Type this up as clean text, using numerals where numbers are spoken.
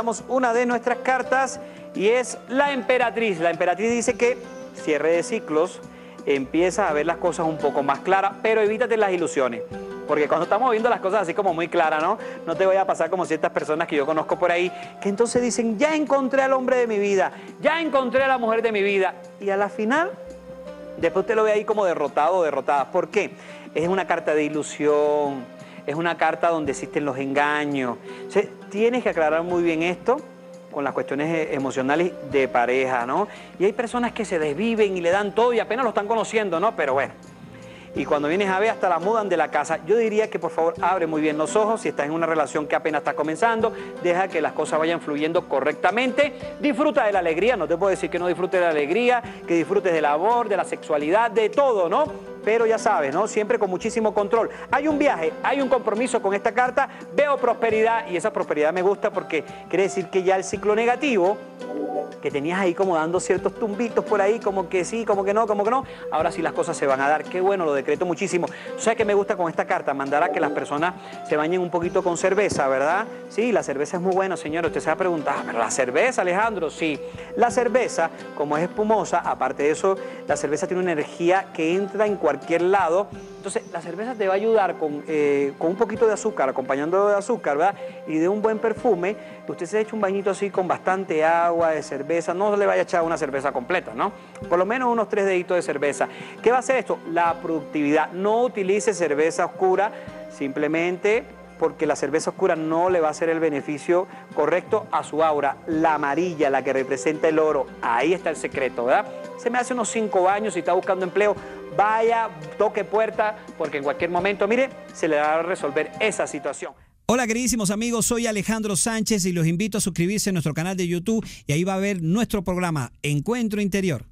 utilizamos una de nuestras cartas y es la emperatriz. La emperatriz dice que cierre de ciclos, empieza a ver las cosas un poco más claras, pero evítate las ilusiones. Porque cuando estamos viendo las cosas así como muy claras, ¿no? No te vaya a pasar como ciertas personas que yo conozco por ahí, que entonces dicen, ya encontré al hombre de mi vida, ya encontré a la mujer de mi vida. Y a la final, después usted lo ve ahí como derrotado o derrotada. ¿Por qué? Es una carta de ilusión, es una carta donde existen los engaños. O sea, tienes que aclarar muy bien esto con las cuestiones emocionales de pareja, ¿no? Y hay personas que se desviven y le dan todo y apenas lo están conociendo, ¿no? Pero bueno. Y cuando vienes a ver, hasta la mudan de la casa. Yo diría que por favor abre muy bien los ojos. Si estás en una relación que apenas está comenzando, deja que las cosas vayan fluyendo correctamente. Disfruta de la alegría, no te puedo decir que no disfrutes de la alegría, que disfrutes del amor, de la sexualidad, de todo, ¿no? Pero ya sabes, ¿no? Siempre con muchísimo control. Hay un viaje, hay un compromiso con esta carta, veo prosperidad y esa prosperidad me gusta porque quiere decir que ya el ciclo negativo que tenías ahí como dando ciertos tumbitos por ahí, como que sí, como que no, ahora sí las cosas se van a dar. Qué bueno, lo decreto muchísimo. ¿Sabes qué me gusta con esta carta? Mandar a que las personas se bañen un poquito con cerveza, ¿verdad? Sí, la cerveza es muy buena, señor. Usted se va a preguntar, ¿pero la cerveza, Alejandro? Sí. La cerveza, como es espumosa, aparte de eso, la cerveza tiene una energía que entra en cualquier lado. Entonces, la cerveza te va a ayudar con un poquito de azúcar, acompañándolo de azúcar, ¿verdad? Y de un buen perfume. Usted se echa un bañito así con bastante agua de cerveza. No le vaya a echar una cerveza completa, ¿no? Por lo menos unos 3 deditos de cerveza. ¿Qué va a hacer esto? La productividad. No utilice cerveza oscura, simplemente porque la cerveza oscura no le va a hacer el beneficio correcto a su aura. La amarilla, la que representa el oro, ahí está el secreto, ¿verdad? Se me hace unos 5 años y está buscando empleo. Vaya, toque puerta, porque en cualquier momento, mire, se le va a resolver esa situación. Hola queridísimos amigos, soy Alejandro Sánchez y los invito a suscribirse a nuestro canal de YouTube y ahí va a ver nuestro programa Encuentro Interior.